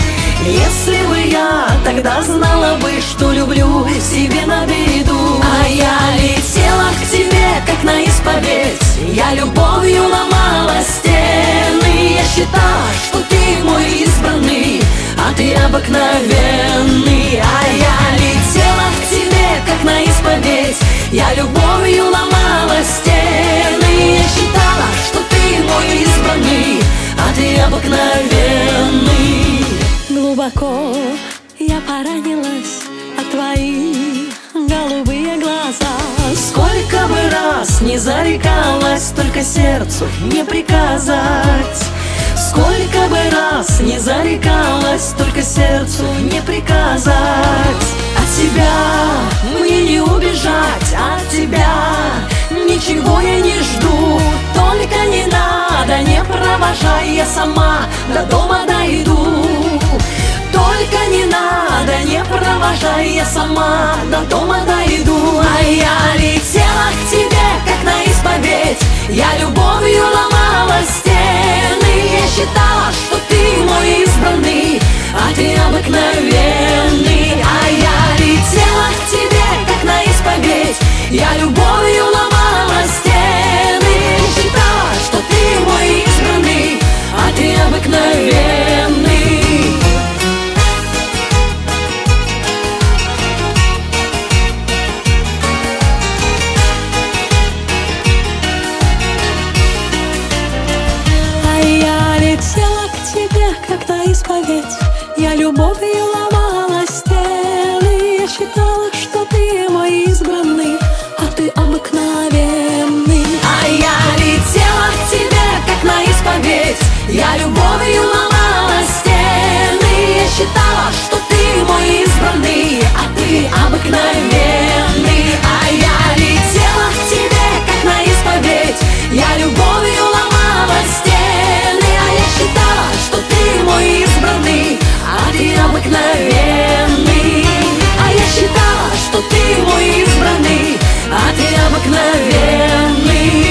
Если бы я тогда знала бы, что люблю себе на беду. А я летела к тебе, как на исповедь. Я любовью ломала стены. Я считала, что ты мой избранный, а ты обыкновенный. А я летела к тебе, как на исповедь. Я любовью ломала стены. Я считала, что ты мой избранный, а ты обыкновенный. Глубоко я поранилась от твои голубые глаза. Сколько бы раз не зарекалась, только сердцу не приказать. Сколько бы раз не зарекалась, только сердцу не приказать. От тебя мне не убежать, от тебя ничего я не жду. Только не надо, не провожай, я сама до дома дойду. Только не надо, не провожай, я сама до дома дойду. А я летела к тебе, как на исповедь. Я любовью ломала стены. Я считала, что ты мой избранный, а ты обыкновенный. А я летела к тебе, как на исповедь. Я любовью ломала стены. Я считала, что ты мой избранный, а ты обыкновенный. Как на исповедь, я любовью ломала стены. Я считала, что ты мой избранный, а ты обыкновенный. А я летела к тебе, как на исповедь. Я любовью ломала стены. Я считала, что ты мой избранный, а ты обыкновенный. А я летела к тебе, как на исповедь. Я любовью ломала стены. А я считала, что ты мой избранный, а ты обыкновенный. А я считала, что ты мой избранный, а ты обыкновенный.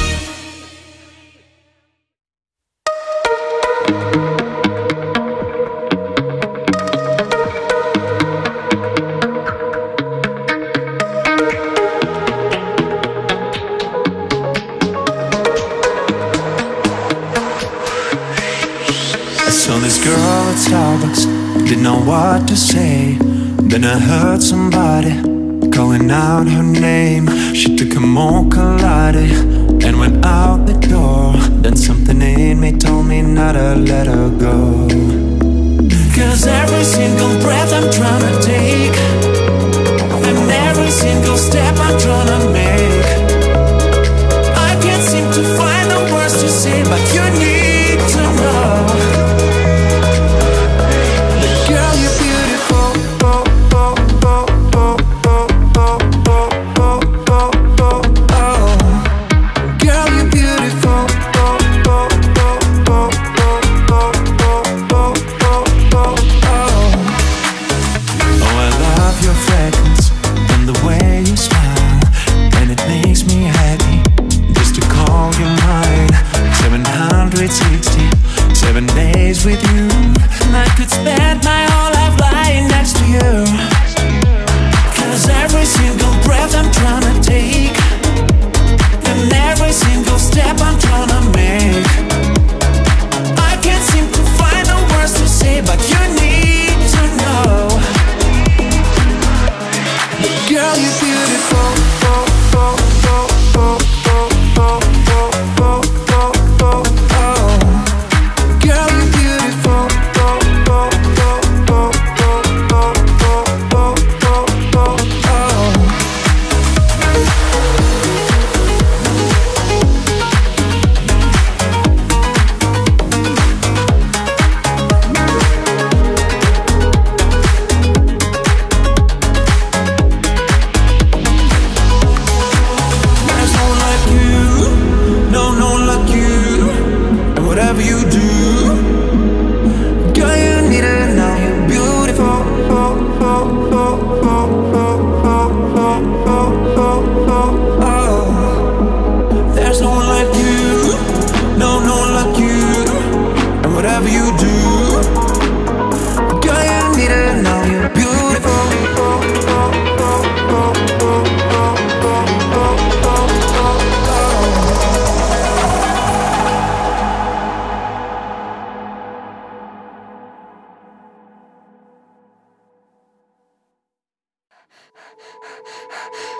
Starbucks, didn't know what to say. Then I heard somebody calling out her name. She took a mocha latte and went out the door. Then something in me told me not to let her go. Cause every single breath I'm trying to take, and every single step I'm trying to make, I can't seem to find the words to say, but you need to know. With you, and I could spend my whole life lying next to you. Cause every single breath I'm trying to take, and every single step I'm trying to make, I can't seem to find the words to say, but you need to know. Girl, you're beautiful. Girl, you're beautiful.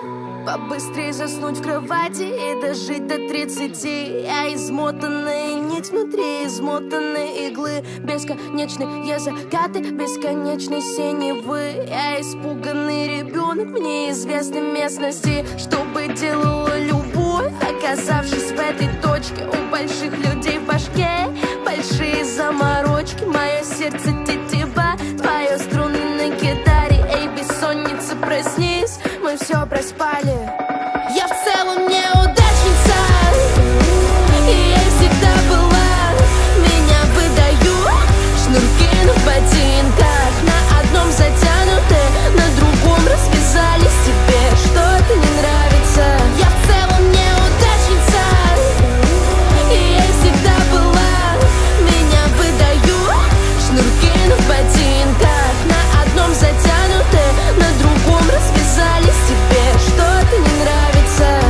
Побыстрее заснуть в кровати и дожить до 30. Я измотанная нить внутри измотанной иглы. Бесконечные закаты, бесконечной синевы. Я испуганный ребенок в неизвестной местности. Что бы делала любовь, оказавшись в этой точке? У больших людей в башке большие заморочки. Мое сердце тетива, твое струны на гитаре. Эй, бессонница, проснись, мы все проспали. Я в целом неудачница, и я всегда была. Меня выдают шнурки на ботинках. На одном затянуты, на другом развязались. Тебе что-то не нравится. Я в целом неудачница, и я всегда была. Меня выдают шнурки на ботинках. На одном затянуты, на другом развязались. Тебе что-то не нравится.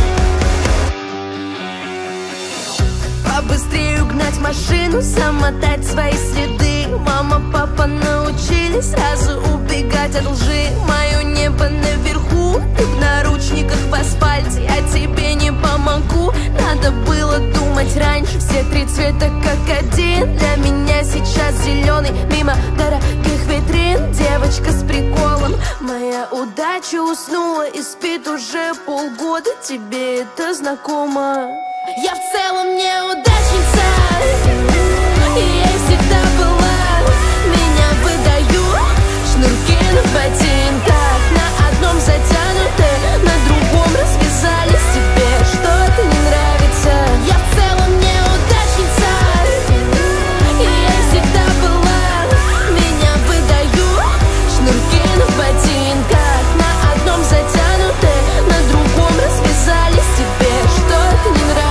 Побыстрее угнать машину, замотать свои следы. Мама, папа научились сразу убегать от лжи. Мое небо наверху, ты в наручниках в асфальте. Я тебе не помогу, надо было думать раньше. Все три цвета как один, для меня сейчас зеленый. Мимо дорогих витрин, девочка с приколом. Моя удача уснула и спит уже полгода. Тебе это знакомо? Я в целом неудачница, и я всегда была. Меня выдают шнурки на ботинках. На одном затянуты, на другом развязались. Тебе что-то не нравится. Я в целом неудачница, и я всегда была. Меня выдают шнурки на ботинках. На одном затянуты, на другом развязались. Тебе что-то не нравится.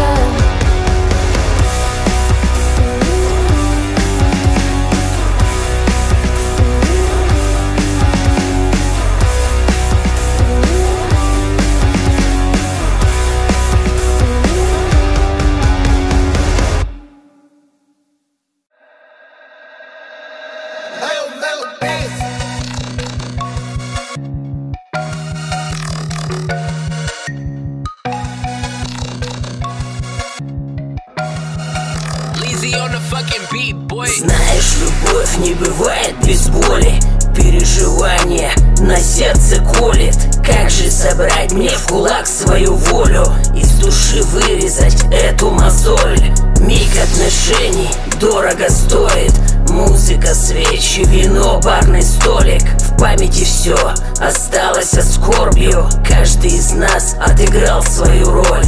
Знаешь, любовь не бывает без боли. Переживание на сердце колет. Как же собрать мне в кулак свою волю? Из души вырезать эту мозоль. Миг отношений дорого стоит. Музыка, свечи, вино, барный столик. В памяти все осталось со скорбью. Каждый из нас отыграл свою роль.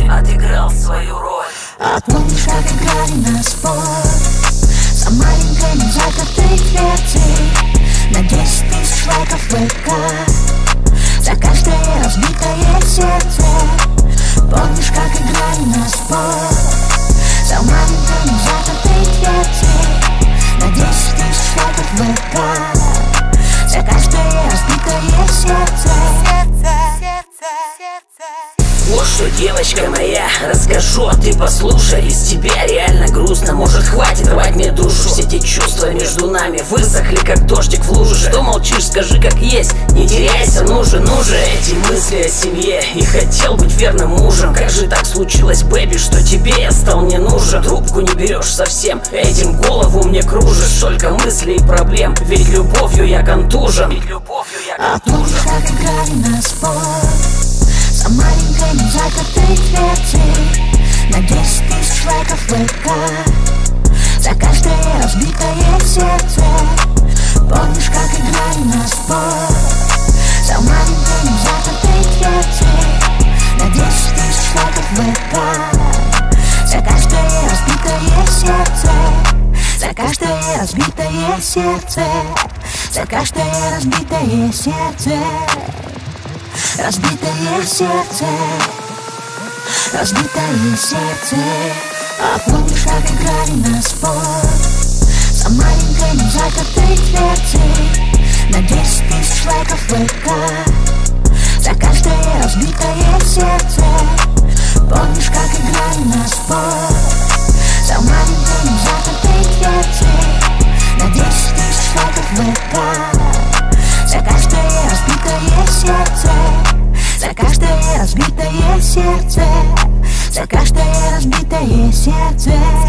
А помнишь, как играли на спорт? За маленькой незапертой дверцей на 10 тысяч лайков в ВК. За каждое разбитое сердце. Помнишь, как играли на спорт? За маленькой незапертой дверцей на 10 тысяч лайков в ВК. За каждое разбитое сердце. Вот что, девочка моя, расскажу, а ты послушай. Без тебя реально грустно, может хватит рвать мне душу. Все эти чувства между нами высохли, как дождик в луже. Что молчишь, скажи как есть, не теряйся, нужен. Эти мысли о семье, и хотел быть верным мужем. Как же так случилось, бэби, что тебе я стал не нужен? Трубку не берешь совсем, этим голову мне кружишь. Только мыслей и проблем, ведь любовью я контужен. А помнишь, как играли на спорт? За маленькой незапертой дверцей на 10 тысяч лайков в ВК. За каждое разбитое сердце. Помнишь, как играли на спорт? За маленькой незапертой дверцей на 10 тысяч лайков в ВК. За каждое разбитое сердце. За каждое разбитое сердце. За каждое разбитое сердце. Разбитое сердце. Разбитое сердце. А помнишь, как играли на спорт? За маленькой незапертой дверцей на 10 тысяч лайков в ВК. За каждое разбитое сердце. Помнишь, как играли на спорт? За маленькой незапертой дверцей на 10 тысяч лайков в ВК. За каждое разбитое сердце. сердце, за каждое разбитое сердце.